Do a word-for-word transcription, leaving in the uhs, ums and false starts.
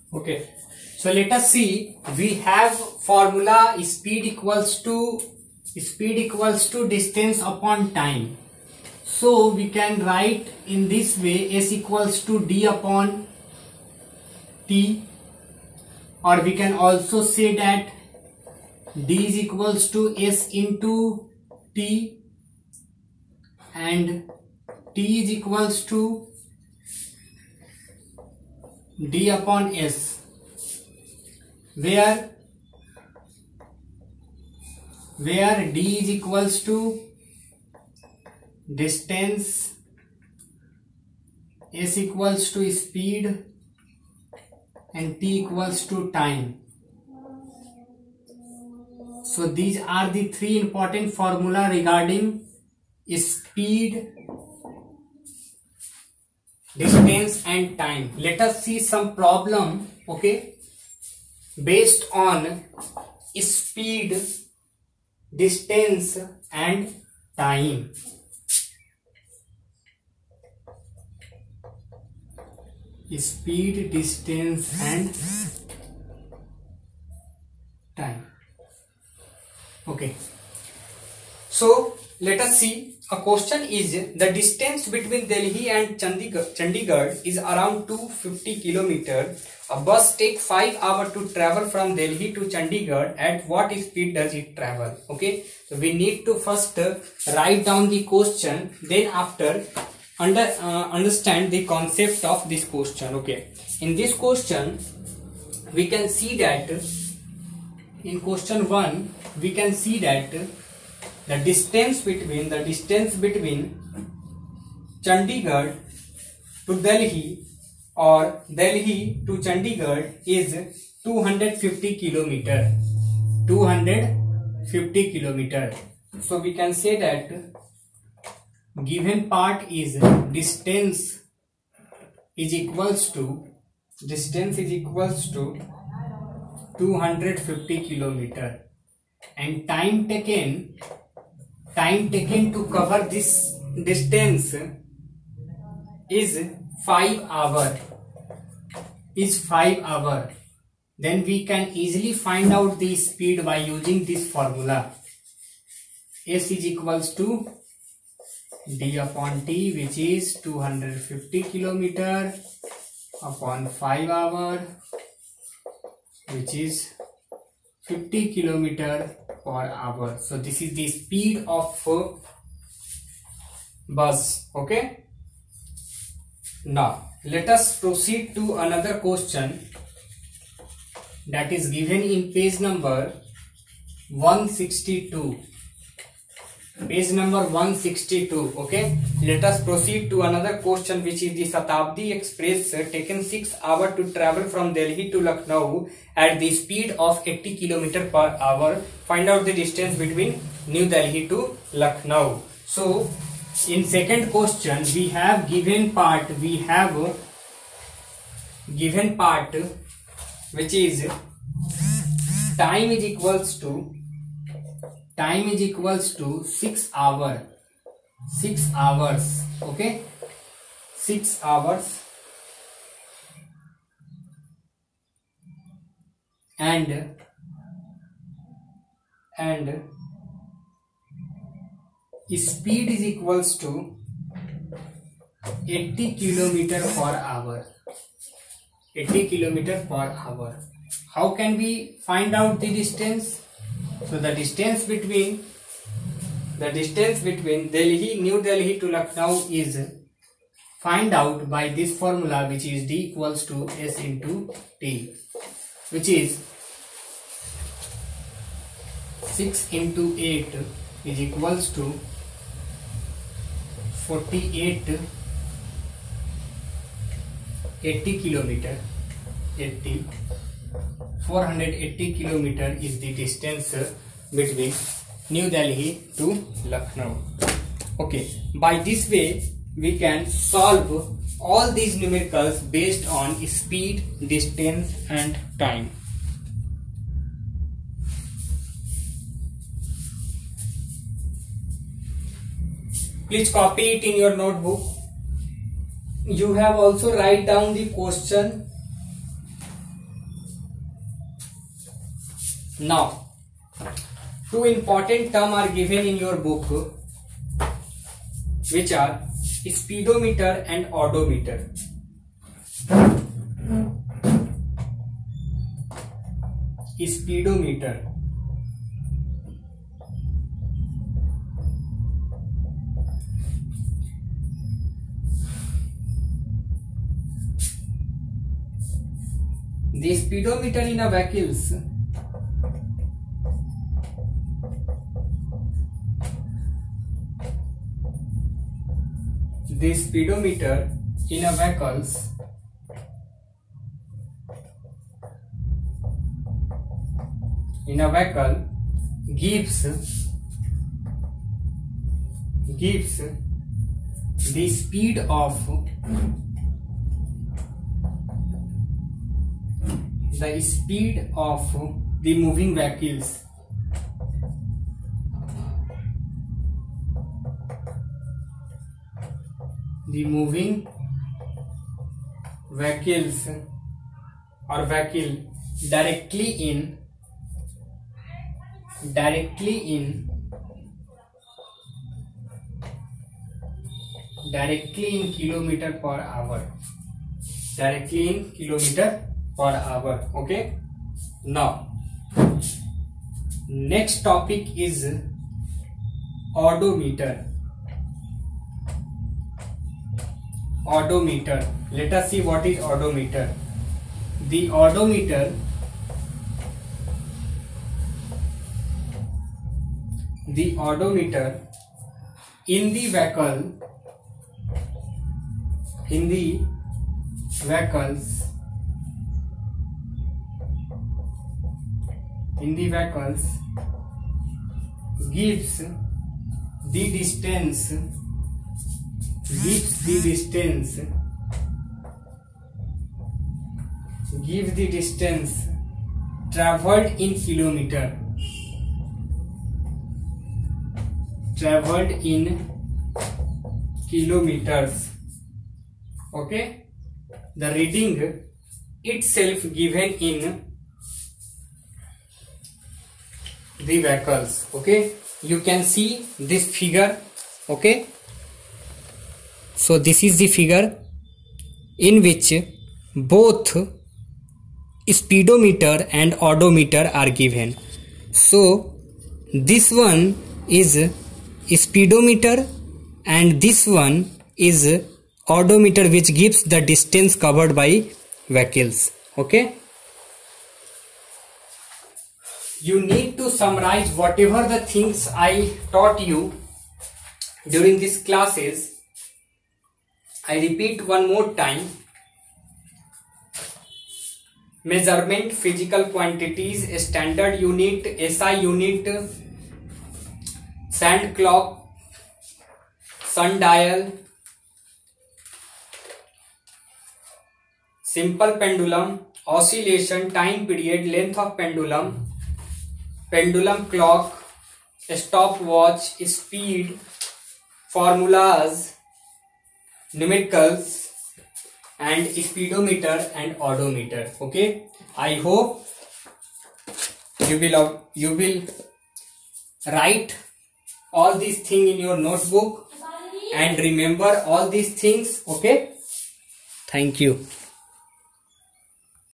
Okay, so let us see. We have formula speed equals to speed equals to distance upon time. So we can write in this way: S equals to D upon T, or we can also say that D is equals to S into T and T is equals to D upon S, where where D is equals to distance, S equals to speed and T equals to time. So these are the three important formula regarding speed, distance and time. Let us see some problem, okay, based on speed, distance and time. Speed, distance and time. Okay, so let us see. A question is: the distance between Delhi and Chandigarh, Chandigarh is around two hundred fifty kilometers. A bus takes five hours to travel from Delhi to Chandigarh. At what speed does it travel? Okay, so we need to first uh, write down the question, then after under uh, understand the concept of this question. Okay, in this question we can see that in question one we can see that the distance between the distance between Chandigarh to Delhi or Delhi to Chandigarh is two hundred fifty kilometer. two hundred fifty kilometer. So we can say that given part is distance is equals to distance is equals to two hundred fifty kilometer, and time taken time taken to cover this distance is five hour is five hour. Then we can easily find out the speed by using this formula. S is equals to D upon T, which is two hundred fifty kilometer upon five hour, which is fifty kilometer per hour. So this is the speed of uh, bus. Okay, now let us proceed to another question that is given in page number one sixty-two. Page number one sixty-two. Okay, let us proceed to another question, which is the Shatabdi Express uh, taken six hours to travel from Delhi to Lucknow at the speed of eighty kilometers per hour. Find out the distance between New Delhi to Lucknow. So in second question we have given part we have uh, given part uh, which is time is equals to time is equals to six hour six hours. Okay, six hours and and speed is equals to eighty kilometer per hour. eighty kilometer per hour. How can we find out the distance? So the distance between the distance between Delhi, New Delhi to Lucknow is find out by this formula, which is D equals to S into T, which is six into eight is equals to forty-eight eighty kilometer. eighty four hundred eighty kilometer is the distance between New Delhi to Lucknow. Okay, by this way we can solve all these numericals based on speed, distance and time. Please copy it in your notebook. You have also write down the question Now, two important terms are given in your book, which are speedometer and odometer. Speedometer. The speedometer in a vehicles the speedometer in a vehicles in a vehicle gives gives the speed of the speed of the moving vehicles. The moving vehicles or vehicle directly in directly in directly in kilometer per hour. Directly in kilometer per hour. Okay. Now, next topic is odometer. Odometer. Let us see what is odometer. The odometer the odometer in the vehicle in the vehicles in the vehicles gives the distance gives the distance gives the distance traveled in kilometer traveled in kilometers. Okay, the reading itself given in the vehicles. Okay, you can see this figure. Okay, so this is the figure in which both speedometer and odometer are given. So this one is speedometer and this one is odometer, which gives the distance covered by vehicles. Okay, you need to summarize whatever the things I taught you during these classes. I repeat one more time. Measurement, physical quantities, standard unit, S I unit, sand clock, sundial, simple pendulum, oscillation, time period, length of pendulum, pendulum clock, stopwatch, speed, formulas, numericals, and speedometer and odometer. Okay, I hope you will you will write all these things in your notebook and remember all these things. Okay, thank you.